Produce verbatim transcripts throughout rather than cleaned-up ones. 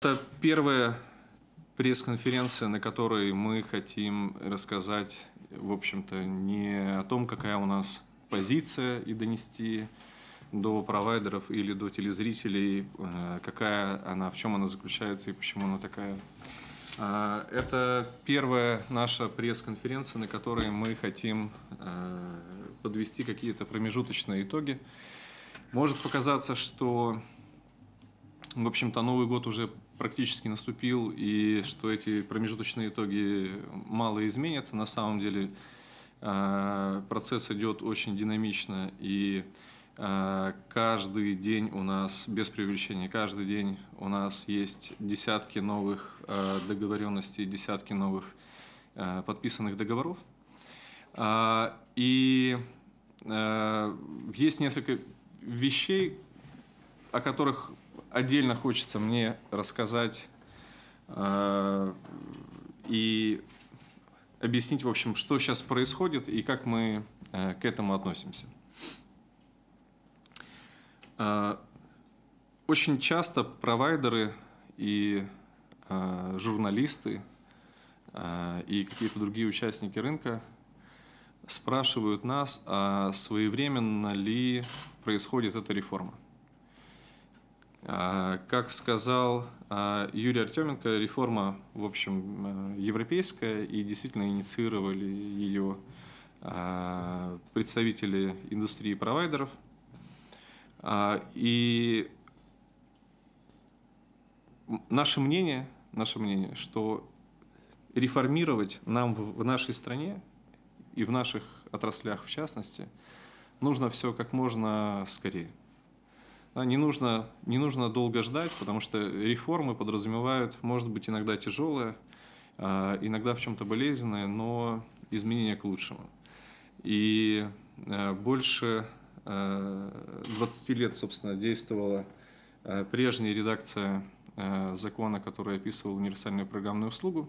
Это первая пресс-конференция, на которой мы хотим рассказать, в общем-то, не о том, какая у нас позиция, и донести до провайдеров или до телезрителей, какая она, в чем она заключается и почему она такая. Это первая наша пресс-конференция, на которой мы хотим подвести какие-то промежуточные итоги. Может показаться, что, в общем-то, Новый год уже практически наступил, и что эти промежуточные итоги мало изменятся. На самом деле процесс идет очень динамично, и каждый день у нас, без преувеличения, каждый день у нас есть десятки новых договоренностей, десятки новых подписанных договоров. И есть несколько вещей, о которых отдельно хочется мне рассказать и объяснить, в общем, что сейчас происходит и как мы к этому относимся. Очень часто провайдеры и журналисты и какие-то другие участники рынка спрашивают нас, а своевременно ли происходит эта реформа. Как сказал Юрий Артеменко, реформа, в общем, европейская, и действительно инициировали ее представители индустрии провайдеров. И наше мнение, наше мнение, что реформировать нам в нашей стране и в наших отраслях в частности нужно все как можно скорее. Не нужно, не нужно долго ждать, потому что реформы подразумевают, может быть, иногда тяжелое, иногда в чем-то болезненное, но изменения к лучшему. И больше двадцати лет, собственно, действовала прежняя редакция закона, который описывал универсальную программную услугу.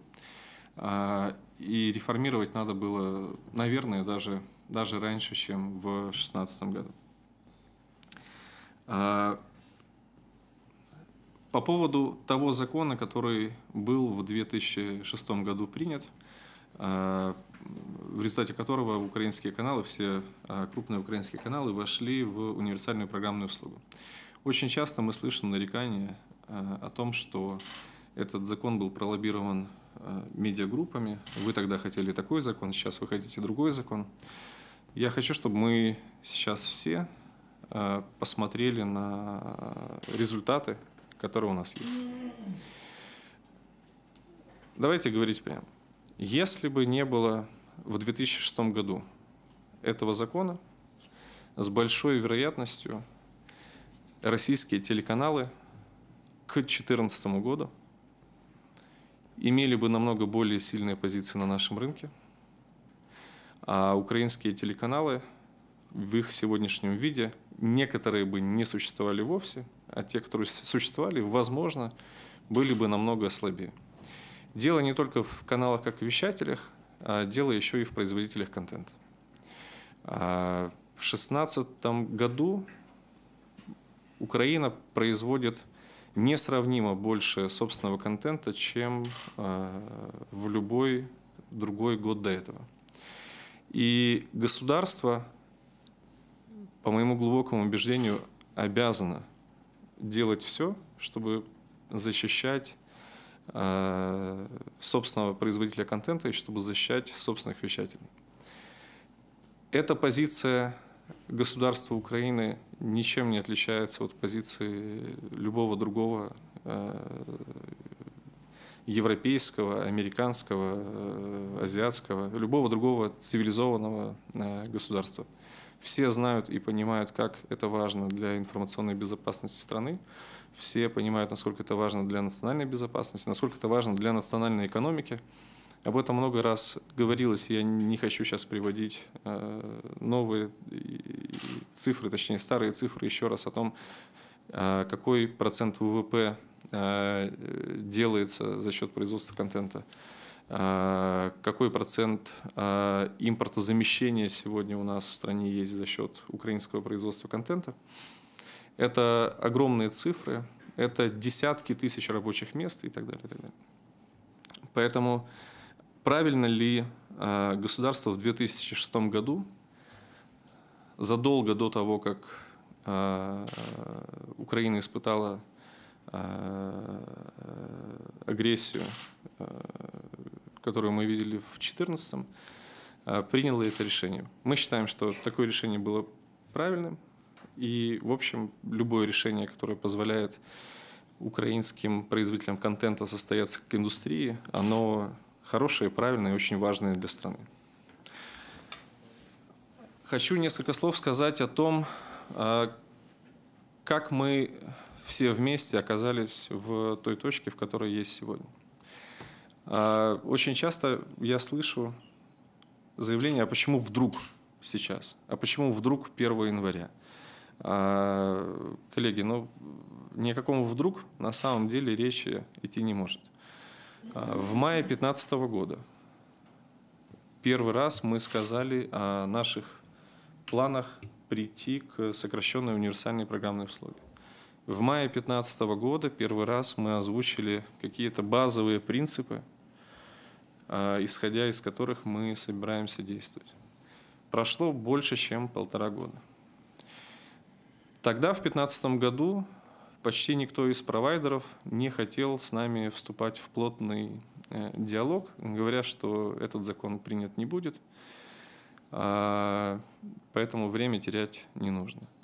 И реформировать надо было, наверное, даже, даже раньше, чем в две тысячи шестнадцатом году. По поводу того закона, который был в две тысячи шестом году принят, в результате которого украинские каналы, все крупные украинские каналы вошли в универсальную программную услугу. Очень часто мы слышим нарекания о том, что этот закон был пролоббирован медиагруппами. Вы тогда хотели такой закон, сейчас вы хотите другой закон. Я хочу, чтобы мы сейчас все посмотрели на результаты, которые у нас есть. Давайте говорить прямо. Если бы не было в две тысячи шестом году этого закона, с большой вероятностью российские телеканалы к две тысячи четырнадцатому году имели бы намного более сильные позиции на нашем рынке, а украинские телеканалы в их сегодняшнем виде некоторые бы не существовали вовсе, а те, которые существовали, возможно, были бы намного слабее. Дело не только в каналах как вещателях, а дело еще и в производителях контента. В две тысячи шестнадцатом году Украина производит несравнимо больше собственного контента, чем в любой другой год до этого. И государство, по моему глубокому убеждению, обязано делать все, чтобы защищать собственного производителя контента и чтобы защищать собственных вещателей. Эта позиция государства Украины ничем не отличается от позиции любого другого европейского, американского, азиатского, любого другого цивилизованного государства. Все знают и понимают, как это важно для информационной безопасности страны. Все понимают, насколько это важно для национальной безопасности, насколько это важно для национальной экономики. Об этом много раз говорилось, я не хочу сейчас приводить новые цифры, точнее старые цифры, еще раз о том, какой процент ВВП делается за счет производства контента, какой процент импортозамещения сегодня у нас в стране есть за счет украинского производства контента. Это огромные цифры, это десятки тысяч рабочих мест и так далее. И так далее. Поэтому правильно ли государство в две тысячи шестом году, задолго до того, как Украина испытала агрессию, которую мы видели в две тысячи четырнадцатом, приняло это решение? Мы считаем, что такое решение было правильным. И, в общем, любое решение, которое позволяет украинским производителям контента состояться как индустрии, оно хорошее, правильное и очень важное для страны. Хочу несколько слов сказать о том, как мы все вместе оказались в той точке, в которой есть сегодня. Очень часто я слышу заявление, а почему вдруг сейчас, а почему вдруг первого января? Коллеги, ну, ни о каком вдруг на самом деле речи идти не может. В мае две тысячи пятнадцатого года первый раз мы сказали о наших планах прийти к сокращенной универсальной программной услуге. В мае две тысячи пятнадцатого года первый раз мы озвучили какие-то базовые принципы, исходя из которых мы собираемся действовать. Прошло больше, чем полтора года. Тогда, в две тысячи пятнадцатом году, почти никто из провайдеров не хотел с нами вступать в плотный диалог, говоря, что этот закон принят не будет, поэтому время терять не нужно.